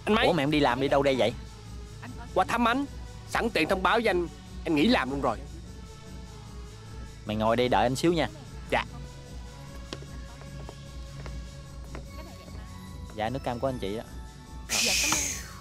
Anh Mấy. Ủa mẹ em đi làm đi đâu đây vậy? Qua thăm anh. Sẵn tiện thông báo với anh nghỉ làm luôn rồi. Mày ngồi đây đợi anh xíu nha. Dạ. Dạ nước cam của anh chị đó. Dạ cảm ơn.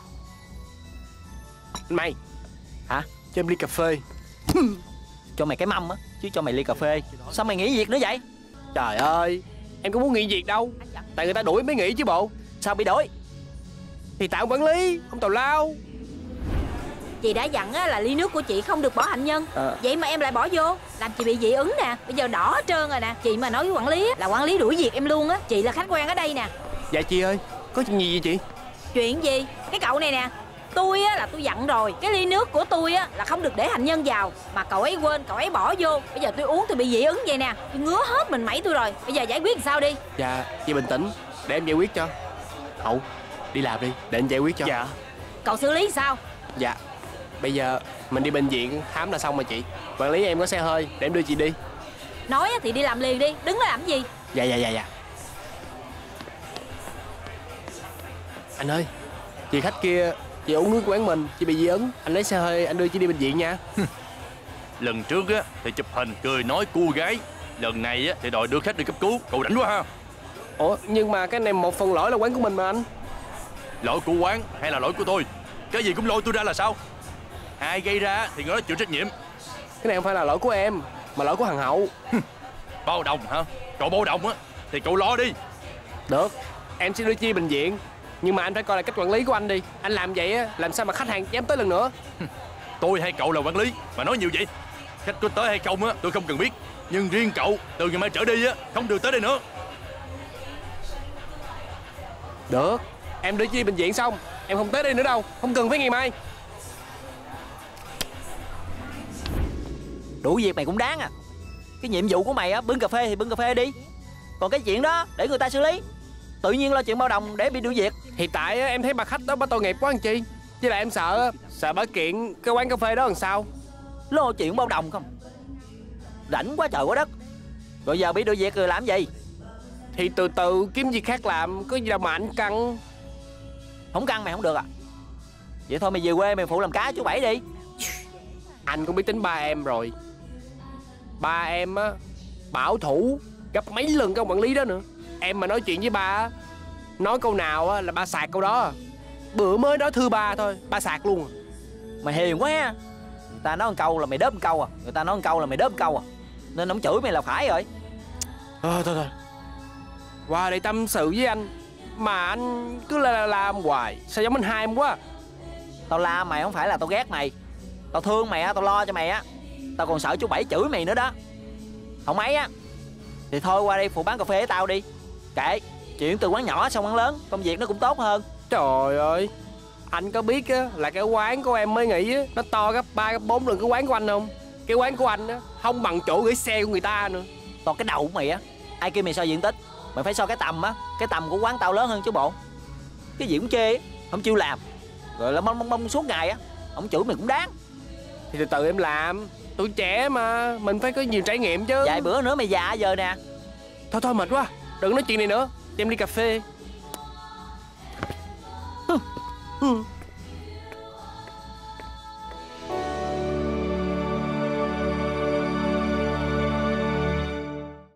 Anh May. Hả? Cho em ly cà phê. Cho mày cái mâm á, chứ cho mày ly cà phê. Sao mày nghỉ việc nữa vậy? Trời ơi, em có muốn nghỉ việc đâu. Tại người ta đuổi mới nghỉ chứ bộ. Sao bị đuổi? Thì tại ông quản lý, ông tào lao. Chị đã dặn là ly nước của chị không được bỏ hạnh nhân. Vậy mà em lại bỏ vô, làm chị bị dị ứng nè. Bây giờ đỏ hết trơn rồi nè. Chị mà nói với quản lý là quản lý đuổi việc em luôn á. Chị là khách quen ở đây nè. Dạ chị ơi, có chuyện gì vậy chị? Chuyện gì? Cái cậu này nè, tôi á là tôi dặn rồi, cái ly nước của tôi á là không được để hạnh nhân vào. Mà cậu ấy quên, cậu ấy bỏ vô. Bây giờ tôi uống tôi bị dị ứng vậy nè. Tôi ngứa hết mình mẩy tôi rồi. Bây giờ giải quyết làm sao đi? Dạ, chị bình tĩnh, để em giải quyết cho. Hậu, đi làm đi, để anh giải quyết cho. Dạ. Cậu xử lý sao? Dạ, bây giờ mình đi bệnh viện khám là xong mà chị. Quản lý em có xe hơi, để em đưa chị đi. Nói thì đi làm liền đi, đứng đó làm gì? Dạ. Anh ơi, chị khách kia, chị uống nước quán mình, chị bị dị ứng. Anh lấy xe hơi, anh đưa chị đi bệnh viện nha. Lần trước á thì chụp hình cười nói cua gái, lần này á thì đòi đưa khách đi cấp cứu. Cậu rảnh quá ha. Ủa, nhưng mà cái này một phần lỗi là quán của mình mà anh. Lỗi của quán hay là lỗi của tôi? Cái gì cũng lôi tôi ra là sao? Ai gây ra thì người đó chịu trách nhiệm. Cái này không phải là lỗi của em, mà lỗi của thằng Hậu. Bao đồng hả? Cậu bao đồng á thì cậu lo đi. Được, em sẽ đưa chi bệnh viện. Nhưng mà anh phải coi lại cách quản lý của anh đi. Anh làm vậy á, làm sao mà khách hàng dám tới lần nữa. Tôi hay cậu là quản lý mà nói nhiều vậy? Khách có tới hay không á tôi không cần biết, nhưng riêng cậu từ ngày mai trở đi á không được tới đây nữa. Được, em đưa chi bệnh viện xong em không tới đây nữa đâu, không cần phải ngày mai. Đuổi việc mày cũng đáng à. Cái nhiệm vụ của mày á, bưng cà phê thì bưng cà phê đi. Còn cái chuyện đó để người ta xử lý. Tự nhiên lo chuyện bao đồng để bị đuổi việc. Thì tại em thấy bà khách đó bà tội nghiệp quá anh chi. Với lại em sợ bà kiện cái quán cà phê đó làm sao. Lo chuyện bao đồng không? Rảnh quá trời quá đất. Rồi giờ bị đuổi việc rồi làm gì? Thì từ từ kiếm gì khác làm, có gì đâu mà anh căng. Không căng mày không được à? Vậy thôi mày về quê mày phụ làm cá chú Bảy đi. Anh cũng biết tính ba em rồi. Ba em á bảo thủ gấp mấy lần cái ông quản lý đó nữa. Em mà nói chuyện với ba á, nói câu nào á là ba sạc câu đó. Bữa mới nói thưa ba thôi, ba sạc luôn. Mày hiền quá ha. Người ta nói một câu là mày đớp một câu à. Người ta nói một câu là mày đớp một câu à. Nên ông chửi mày là phải rồi. Thôi qua đây tâm sự với anh mà anh cứ làm hoài. Sao giống anh hai em quá. Tao la mày không phải là tao ghét mày. Tao thương mày á, tao lo cho mày á. Tao còn sợ chú Bảy chửi mày nữa đó. Không ấy á thì thôi qua đây phụ bán cà phê với tao đi. Kệ, chuyện từ quán nhỏ sang quán lớn, công việc nó cũng tốt hơn. Trời ơi, anh có biết á là cái quán của em mới nghỉ á, nó to gấp 3 gấp 4 lần cái quán của anh không? Cái quán của anh á không bằng chỗ gửi xe của người ta nữa. To cái đầu của mày á. Ai kêu mày so diện tích? Mày phải so cái tầm á. Cái tầm của quán tao lớn hơn chứ bộ. Cái gì cũng chê á, không chịu làm. Rồi là mong suốt ngày á. Ông chửi mày cũng đáng. Thì từ từ em làm. Tuổi trẻ mà, mình phải có nhiều trải nghiệm chứ. Vài bữa nữa mày già giờ nè. Thôi mệt quá, đừng nói chuyện này nữa. Cho em ly cà phê.